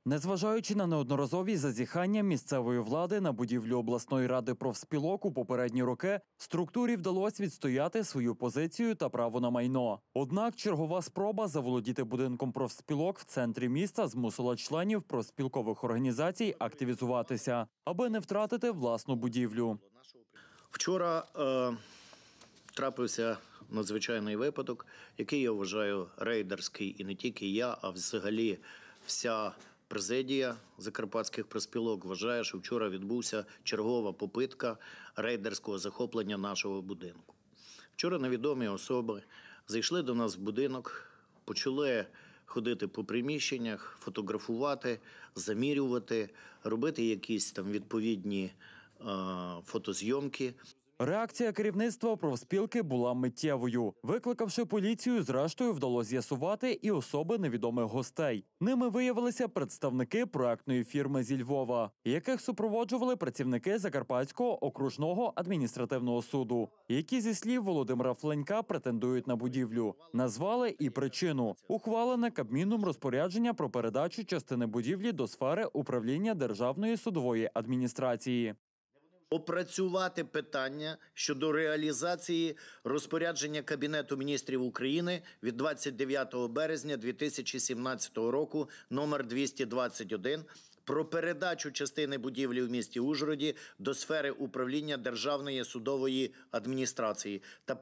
Незважаючи на неодноразові зазіхання місцевої влади на будівлю обласної ради профспілок у попередні роки, структурі вдалося відстояти свою позицію та право на майно. Однак чергова спроба заволодіти будинком профспілок в центрі міста змусила членів профспілкових організацій активізуватися, аби не втратити власну будівлю. Вчора трапився надзвичайний випадок, який я вважаю рейдерський, і не тільки я, а взагалі вся президія закарпатських профспілок вважає, що вчора відбувся чергова попитка рейдерського захоплення нашого будинку. Вчора невідомі особи зайшли до нас в будинок, почали ходити по приміщеннях, фотографувати, замірювати, робити якісь там відповідні фотозйомки. Реакція керівництва профспілки була миттєвою. Викликавши поліцію, зрештою вдалося з'ясувати і особи невідомих гостей. Ними виявилися представники проектної фірми зі Львова, яких супроводжували працівники Закарпатського окружного адміністративного суду, які, зі слів Володимира Фленька, претендують на будівлю. Назвали і причину – ухвалене Кабміном розпорядження про передачу частини будівлі до сфери управління Державної судової адміністрації. Опрацювати питання щодо реалізації розпорядження Кабінету міністрів України від 29 березня 2017 року номер 221 про передачу частини будівлі в місті Ужгороді до сфери управління Державної судової адміністрації та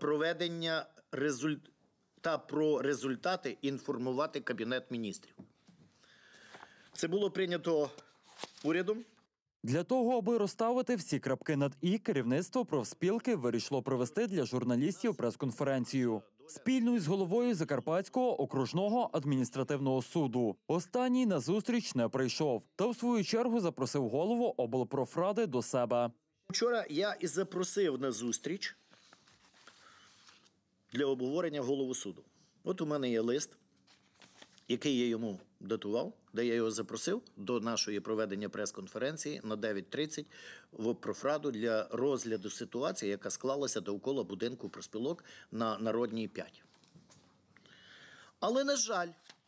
про результати інформувати Кабінет міністрів. Це було прийнято урядом. Для того, аби розставити всі крапки над «і», керівництво профспілки вирішило провести для журналістів прес-конференцію. Спільно із головою Закарпатського окружного адміністративного суду. Останній на зустріч не прийшов, та в свою чергу запросив голову облпрофради до себе. Вчора я і запросив на зустріч для обговорення голову суду. От у мене є лист, який я йому датував, де я його запросив до нашої проведення прес-конференції на 9:30 в облпрофраду для розгляду ситуації, яка склалася довкола будинку профспілок на Народній 5. Але, на жаль,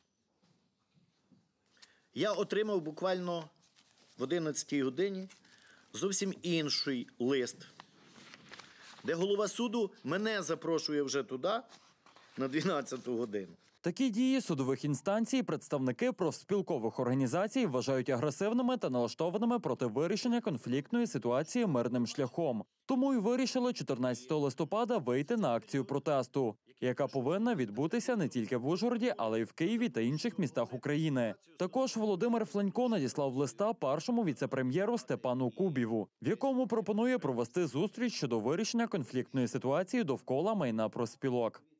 я отримав буквально в 11-й годині зовсім інший лист, де голова суду мене запрошує вже туди на 12-ту годину. Такі дії судових інстанцій представники профспілкових організацій вважають агресивними та налаштованими проти вирішення конфліктної ситуації мирним шляхом. Тому й вирішили 14 листопада вийти на акцію протесту, яка повинна відбутися не тільки в Ужгороді, але й в Києві та інших містах України. Також Володимир Фленько надіслав листа першому віце-прем'єру Степану Кубіву, в якому пропонує провести зустріч щодо вирішення конфліктної ситуації довкола майна профспілок.